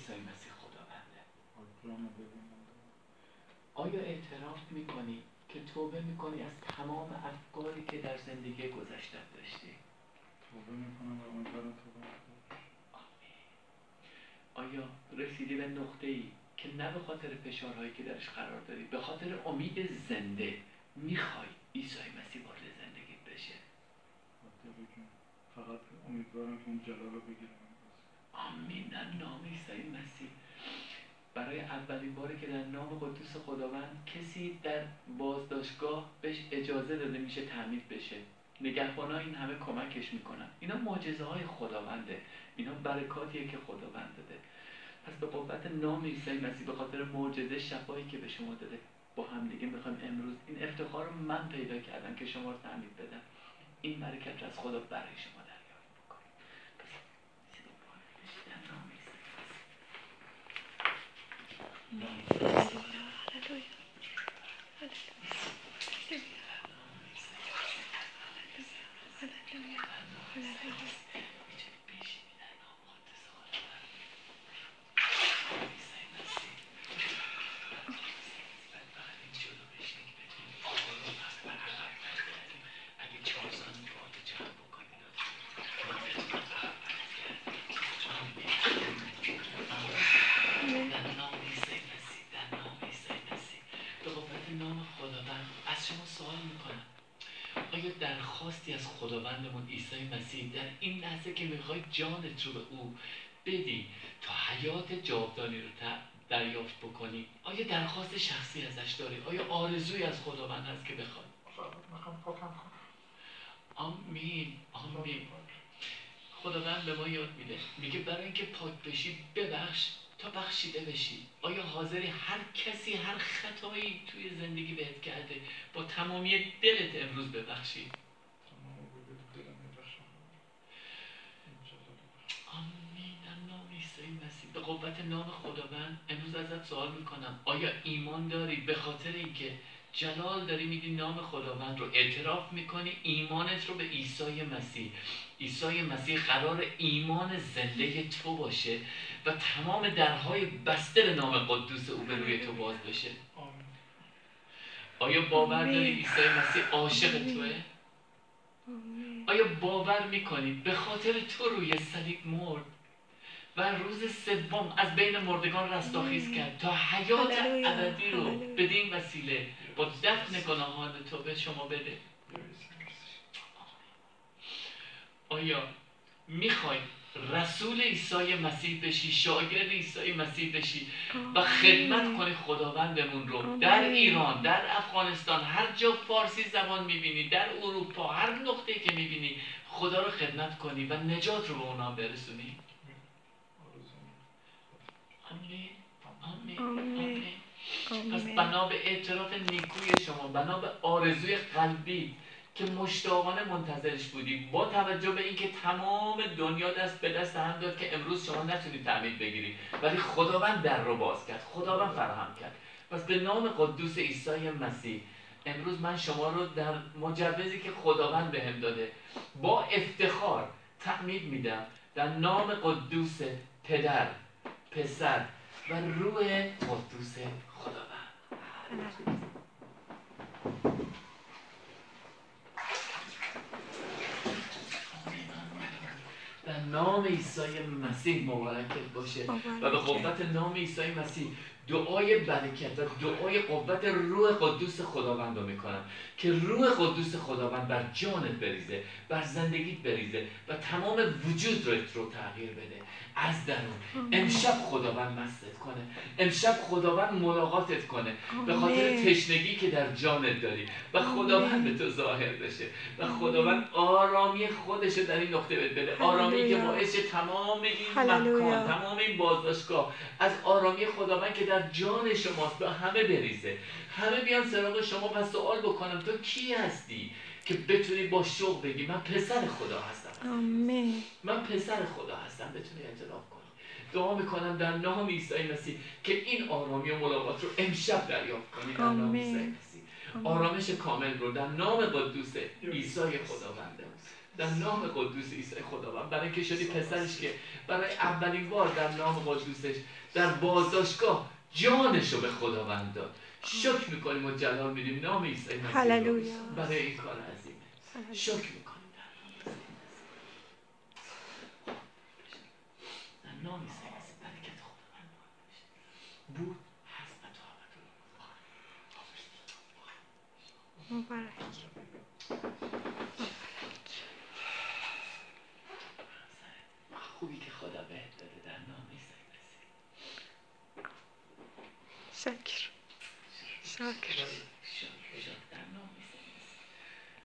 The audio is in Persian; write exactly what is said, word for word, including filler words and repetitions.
عیسی مسیح خداونده. آیا اعتراف میکنی که توبه میکنی از تمام افکاری که در زندگی گذشته داشتی؟ توبه میکنم و امیدوارم توبه نکنم. آیا رسیدی به نقطه‌ای که نه به خاطر فشارهایی که درش قرار داری، به خاطر امید زنده میخوای عیسی مسیح وارد زندگیت بشه؟ فقط امیدوارم که اون جلال رو بگیرم. آمین. در نام عیسی مسیح. برای اولین باری که در نام قدوس خداوند کسی در بازداشتگاه بهش اجازه داده میشه تعمید بشه. نگهبانا این همه کمکش میکنن. اینا معجزه های خداونده. اینا برکاتیه که خداوند داده. پس به قوت نام عیسی مسیح، به خاطر معجزه شفایی که به شما داده، با هم دیگه میخوایم امروز این افتخار رو من پیدا کردم که شما رو تعمید بدم. این برکت رو از خدا برای شما دریافت بکنید. پس در نام عیسی درخواستی از خداوندمون عیسی مسیح در این لحظه که میخوای جانت رو به او بدی تا حیات جاودانی رو دریافت بکنی؟ آیا درخواست شخصی ازش داری؟ آیا آرزوی از خداوند هست که بخوای؟ آمین آمین. خداوند به ما یاد میده، میگه برای اینکه پاک بشی ببخش تا بخشیده بشی. آیا حاضری هر کسی هر خطایی توی زندگی بهت کرده با تمامی دلت امروز ببخشی؟ آمین. در نام عیسی مسیح، به قوت نام خداوند امروز ازت سوال میکنم، آیا ایمان داری؟ به خاطر اینکه جلال داری میدی نام خداوند رو، اعتراف میکنی ایمانت رو به عیسی مسیح. عیسی مسیح قرار ایمان زنده تو باشه و تمام درهای بسته به نام قدوس او به روی تو باز بشه. آیا باور داری عیسی مسیح عاشق توه؟ آیا باور میکنی به خاطر تو روی صلیب مرد و روز سوم از بین مردگان رستاخیز کرد تا حیات ابدی رو بدین وسیله با دفن گناهان تو به شما بده؟ آیا میخوای رسول عیسی مسیح بشی، شاگرد عیسی مسیح بشی و خدمت کنی خداوندمون رو در ایران، در افغانستان، هر جا فارسی زبان میبینی، در اروپا، هر نقطه‌ای که میبینی خدا رو خدمت کنی و نجات رو به اونا برسونی؟ آمین آمین آمین. پس بنا به اعتراف نیکوی شما، بنا به آرزوی قلبی که مشتاقانه منتظرش بودی، با توجه به اینکه تمام دنیا دست به دست هم داد که امروز شما نتونید تعمید بگیری، ولی خداوند در رو باز کرد، خداوند فراهم کرد. پس به نام قدوس عیسی مسیح امروز من شما رو در مجوزی که خداوند بهم داده با افتخار تعمید میدم در نام قدوس پدر، پسر و روح قدوس خداوند. در نام عیسی مسیح مبارکت باشه و به قوت نام عیسی مسیح دعای برکت و دعای قوت روح قدوس خداوند رو میکنم که روح قدوس خداوند بر جانت بریزه، بر زندگیت بریزه و تمام وجود رو تغییر بده از درون. امشب خداوند مستت کنه، امشب خداوند ملاقاتت کنه به خاطر تشنگی که در جانت داری و خداوند به تو ظاهر بشه و خداوند آرامی خودش در این نقطه بده، آرامی که باعث تمام این مکان، تمام این بازداشتگاه از آرامی خداوند که در جان شماست به همه بریزه. همه بیان سراغ شما و سوال بکنم تو کی هستی که بتونی با شوق بگی من پسر خدا هستم. آمین. من پسر خدا هستم، بتونی اعتراف کنی. دعا میکنم در نام عیسی مسیح که این آرامی و ملاقات رو امشب دریافت کنی در نام عیسی مسیح. آرامش کامل رو در نام قدوس عیسی خداوند، در نام قدوس عیسی خداوند، برای اینکه شدی پسرش که برای اولین بار در نام قدوسش در بازداشتگاه جانش رو به خداوند داد. شکر میکنیم و جلال میدیم نام عیسی مسیح رو برای این کار عظیمه. شکر میکنیم در نام عیسی مسیح. برکت خداوند بود هست و تا ابد. مبارک. خوبی که خدا بهت داده در نام عیسی مسیح. شکر. شکر.